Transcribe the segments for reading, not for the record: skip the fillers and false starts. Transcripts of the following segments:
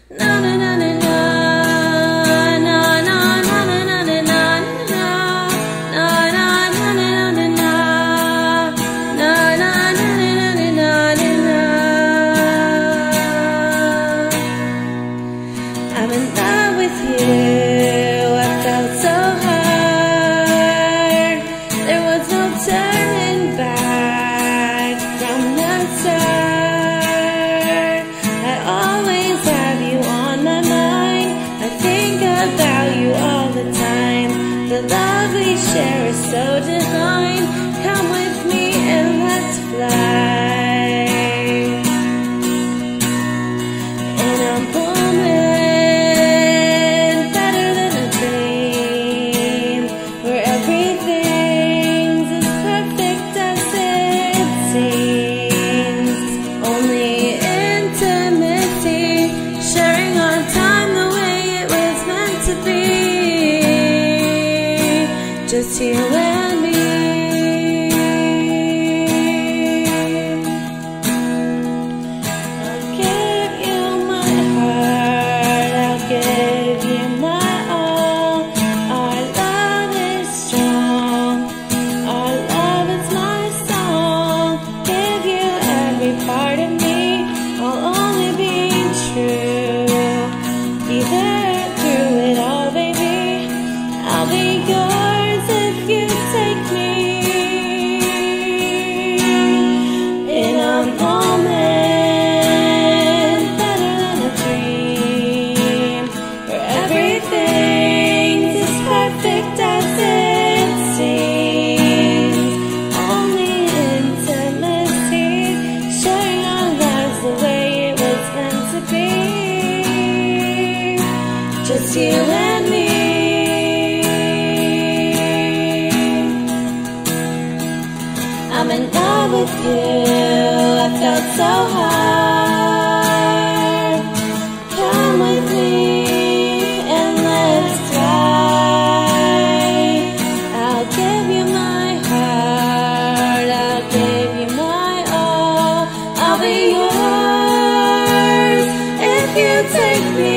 Na na na na na. I'm in love with you, I felt so hard. There was no turning back from the start. I always have you on my mind, I think about you all the time. The love we share is so divine. Come with me and let's fly. In a moment better than a dream, where everything's as perfect as it seems. Only intimacy, sharing our time the way it was meant to be. Just you and me. I'll give you my heart, I'll give you my all. Our love is strong, our love is my song. Give you every part of me, I'll only be true. Be there through it all, baby. I'll be yours if you take me. In a moment better than a dream, where everything's as perfect as it seems. Only intimacy, sharing our lives the way it was meant to be. Just you and me. I'm in love with you, I felt so hard. Come with me and let's fly. I'll give you my heart, I'll give you my all. I'll be yours if you take me.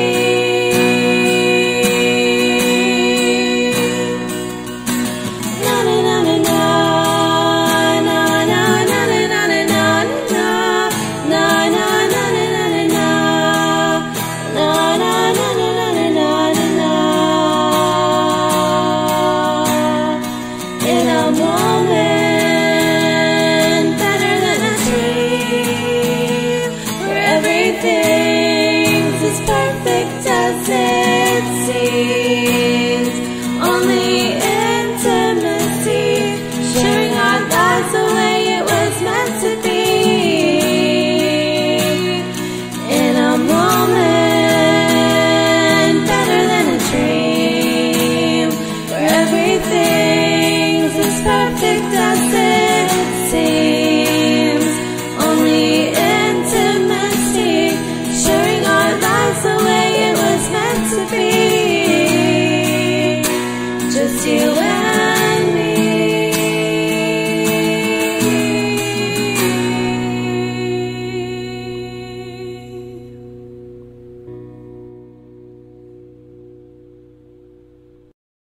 Na na na na na. In a moment better than a dream, where everything